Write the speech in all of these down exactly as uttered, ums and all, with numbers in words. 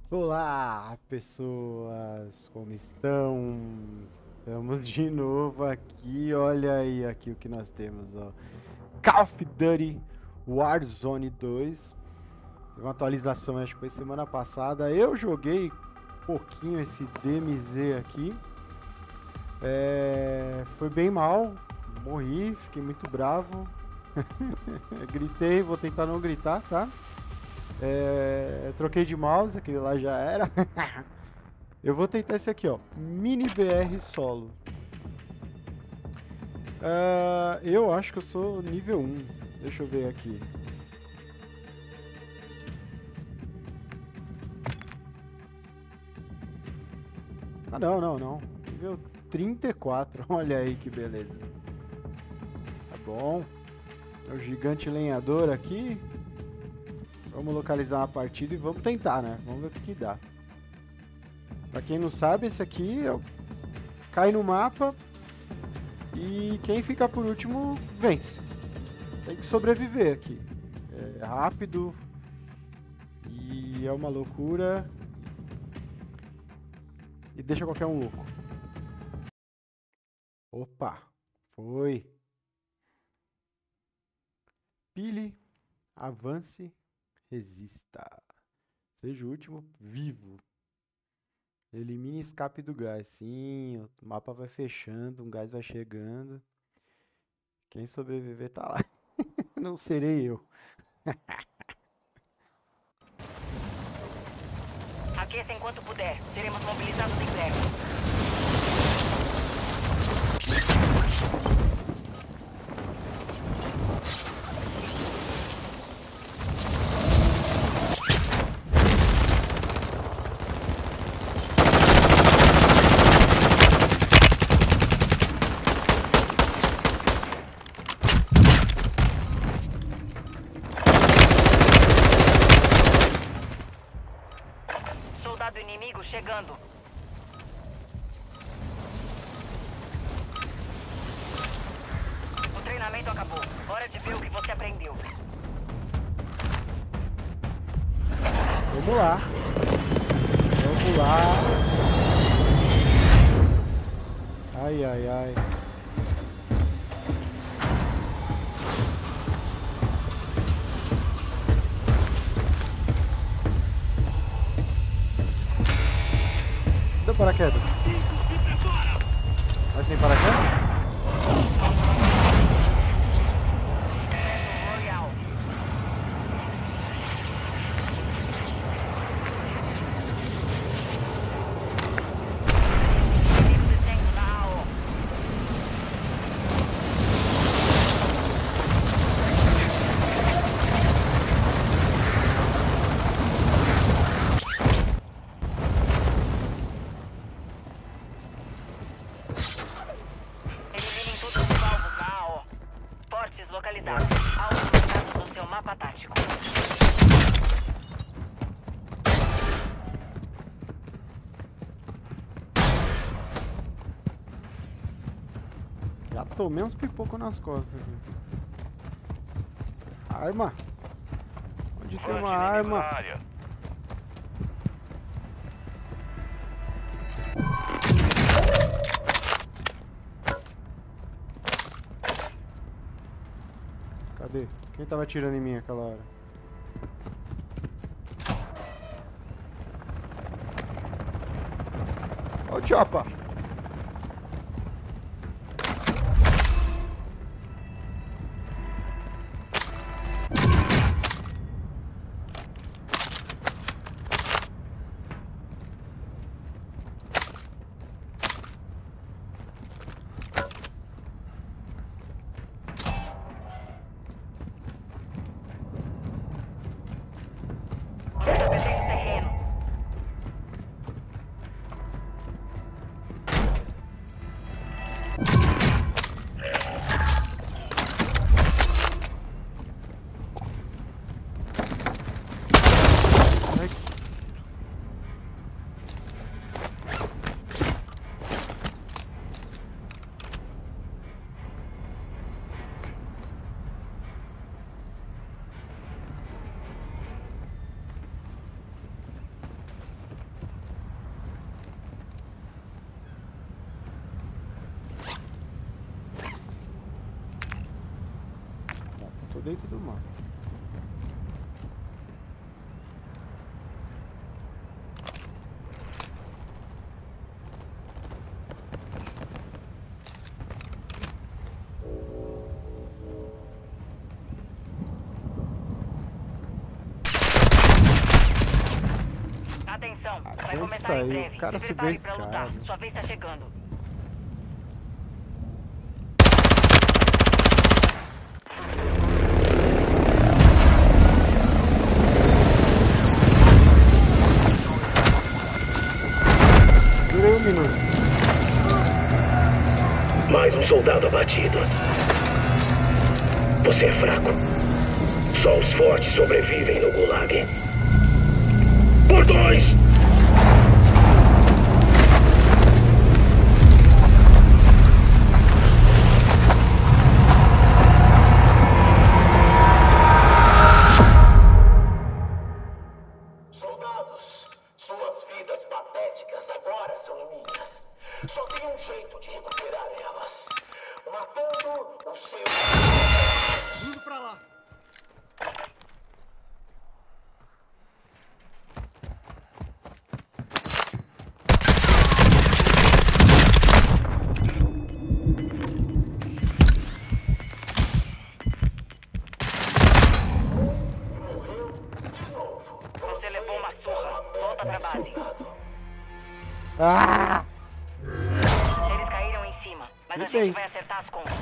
Olá, pessoas, como estão? Estamos de novo aqui, olha aí aqui o que nós temos, ó. Call of Duty Warzone dois. Teve uma atualização, acho que foi semana passada. Eu joguei um pouquinho esse D M Z aqui. É, foi bem mal, morri, fiquei muito bravo. Gritei, vou tentar não gritar, tá? É, troquei de mouse, aquele lá já era. Eu vou tentar esse aqui, ó. Mini B R solo. Uh, eu acho que eu sou nível um. Deixa eu ver aqui. Ah, não, não, não. Nível trinta e quatro. Olha aí que beleza. Tá bom. É o gigante lenhador aqui. Vamos localizar uma partida e vamos tentar, né? Vamos ver o que, que dá. Pra quem não sabe, esse aqui é o... cai no mapa e quem ficar por último vence. Tem que sobreviver aqui. É rápido e é uma loucura. E deixa qualquer um louco. Opa, foi. Pile, avance, resista. Seja o último vivo. Elimine escape do gás. Sim, o mapa vai fechando, um gás vai chegando. Quem sobreviver tá lá. Não serei eu. Aqueça enquanto puder. Seremos mobilizados em breve. Soldado inimigo chegando. O treinamento acabou. Hora de ver o que você aprendeu. Vamos lá. Vamos lá. Ai, ai, ai. Deu paraquedas. Vai sem paraquedas? Royal. Descendo na A O. Eliminem todos os alvos na A O. Fortes localizados. Alvos marcados no seu mapa tático. Já tomei uns pipocos nas costas aqui. Arma? Onde tem uma arma? Cadê? Quem tava atirando em mim aquela hora? Ó o Choppa! Você pertence o terreno. dentro do mapa. Atenção, Ah, vai onde começar tá em aí? breve. O cara Se subiu a prepare pra lutar. escada. Sua vez tá chegando. Durei um minuto. Mais um soldado abatido. Você é fraco. Só os fortes sobrevivem no Gulag. Por dois! Soldados, suas vidas patéticas agora são minhas. Só tem um jeito de recuperar elas. Matando o seu... Indo pra lá. Você levou uma surra. Volta pra base. Ah! Eles caíram em cima, mas a E bem? gente vai acertar as contas.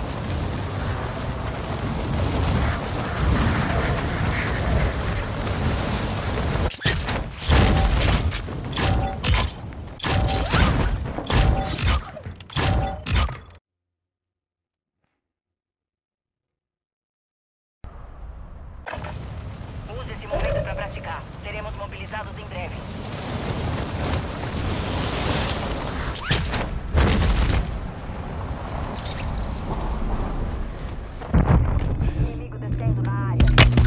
Use esse momento pra praticar. Seremos mobilizados em breve. Inimigo descendo na área.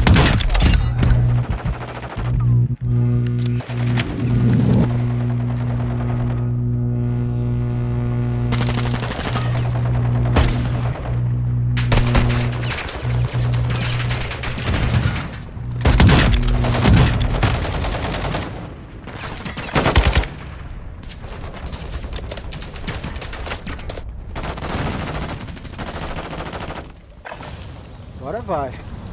Agora vai.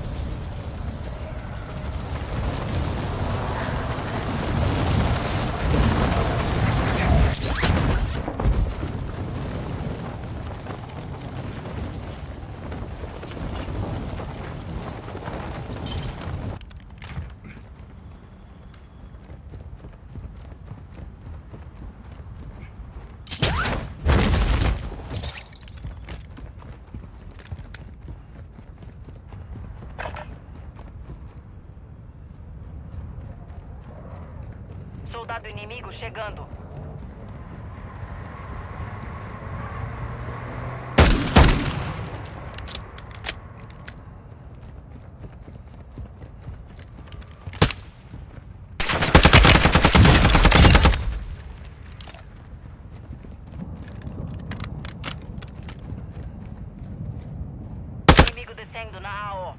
Soldado inimigo chegando. Inimigo descendo na A O.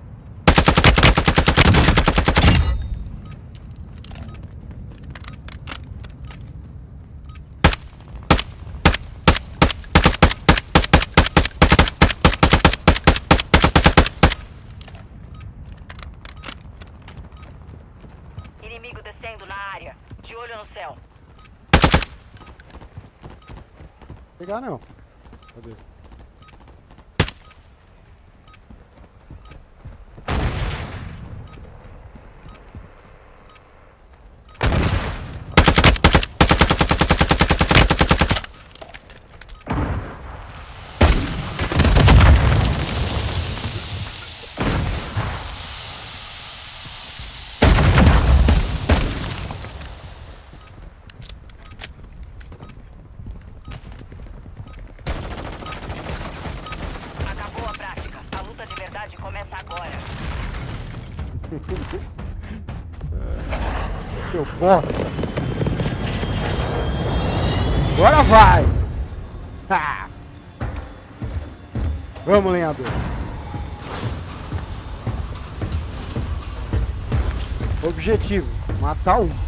Inimigo descendo na área. De olho no céu. Pegar não. Cadê? Acabou a prática. A luta de verdade começa agora. Seu bosta. Agora vai. Ha! Vamos, lenhador. Objetivo, matar um.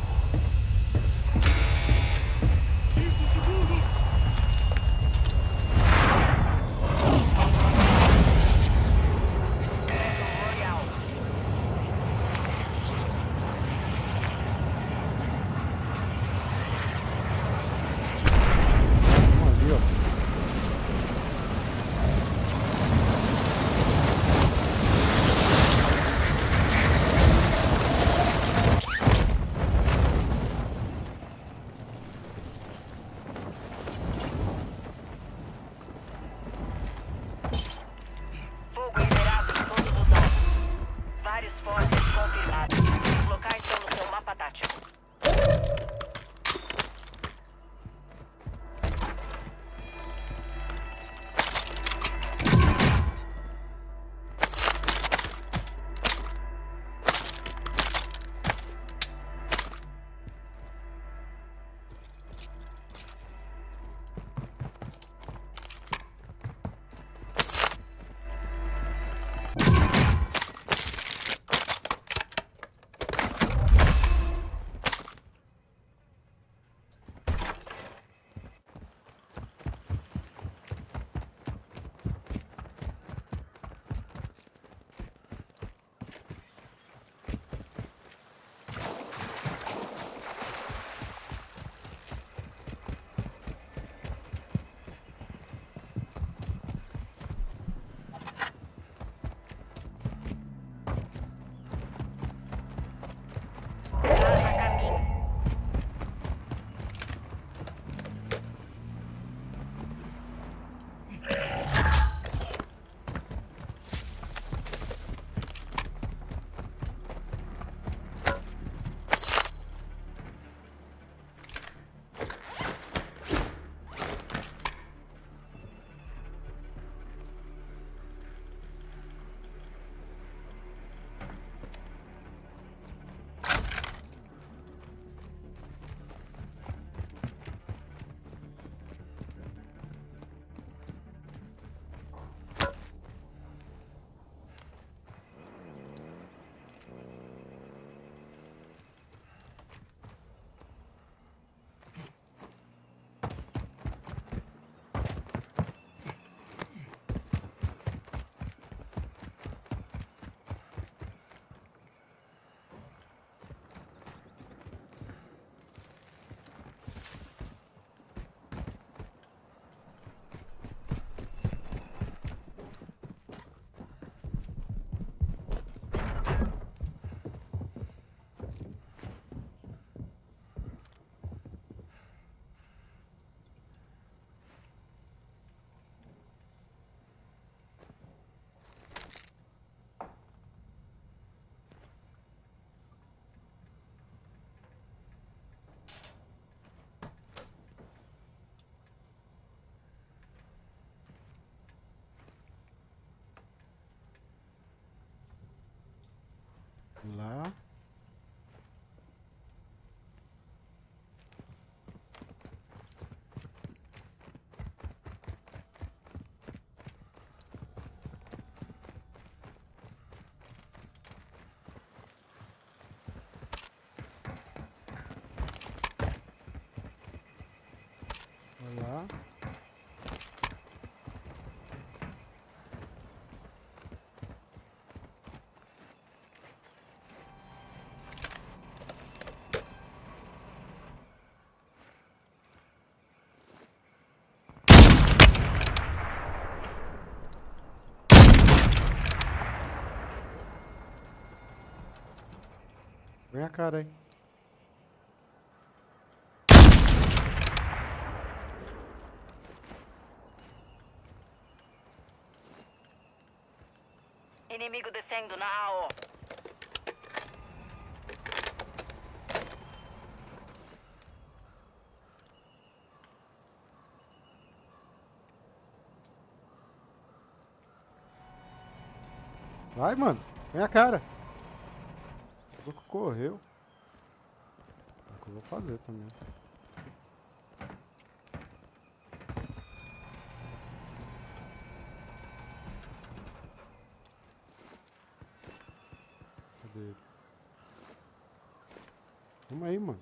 Lá. Lá. Vem a cara aí. Inimigo descendo na A O. Vai, mano. Vem a cara. O louco correu. É o que eu vou fazer também. Cadê ele? aí, mano.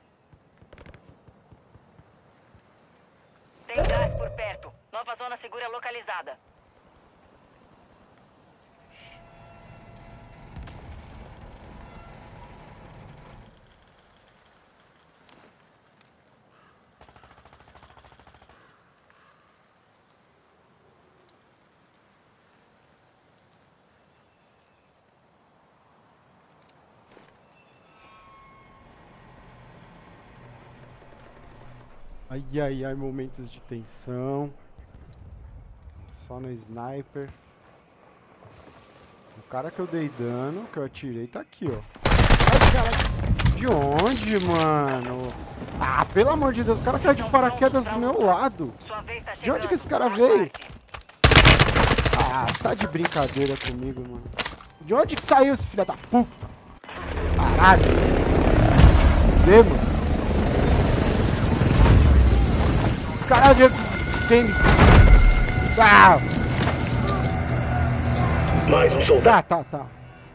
Tem gás por perto. Nova zona segura localizada. Ai, ai, ai, momentos de tensão. Só no sniper. O cara que eu dei dano, que eu atirei, tá aqui, ó. Ai, cara. De onde, mano? Ah, pelo amor de Deus, o cara caiu de paraquedas do meu lado. Sua vez tá De onde que esse chegando. cara veio? Ah, tá de brincadeira comigo, mano. De onde que saiu esse filho da puta? Caralho. Vê, mano. Caralho, tem... Ah! Mais um soldado. Tá, tá, tá.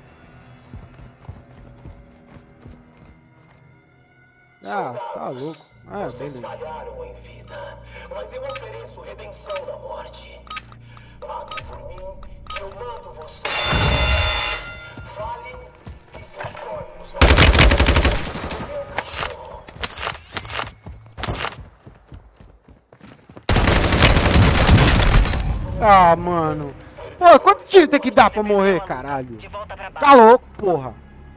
Ah, tá louco. Ah, Vocês beleza. falharam em vida, mas eu ofereço redenção na morte. Matem por mim, que eu mando vocês. Falem que seus corpos vão ser o meu cachorro. Ah, mano. Pô, quanto tiro tem que dar pra morrer, caralho? De volta pra Tá base. louco, porra.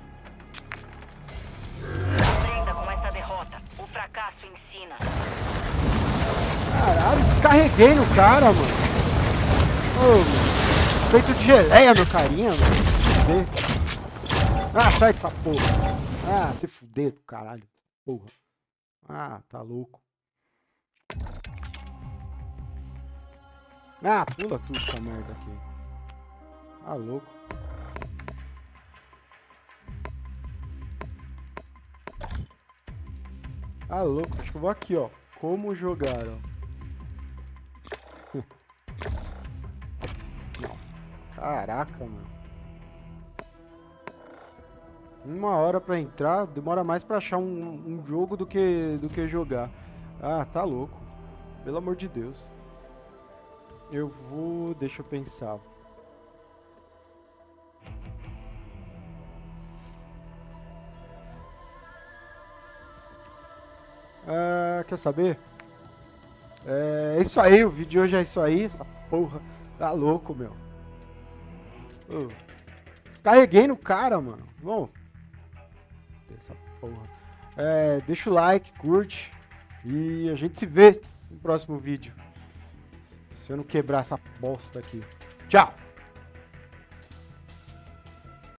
Aprenda com essa derrota. O fracasso ensina. Caralho, descarreguei no cara, mano. Ô, mano. Feito de geleia no carinha, mano. Fuder. Ah, sai dessa porra. Ah, se fuder, caralho. Porra. Ah, tá louco. Ah, pula tudo essa merda aqui. Ah, louco. Ah, louco. Acho que eu vou aqui, ó. Como jogar, ó. Não. Caraca, mano. Uma hora pra entrar, demora mais pra achar um, um jogo do que, do que jogar. Ah, tá louco. Pelo amor de Deus. Eu vou... Deixa eu pensar. Ah, quer saber? É isso aí, o vídeo de hoje é isso aí. Essa porra tá louco, meu. Ô, descarreguei no cara, mano. Bom, essa porra. É, deixa o like, curte. E a gente se vê no próximo vídeo. Se eu não quebrar essa bosta aqui. Tchau!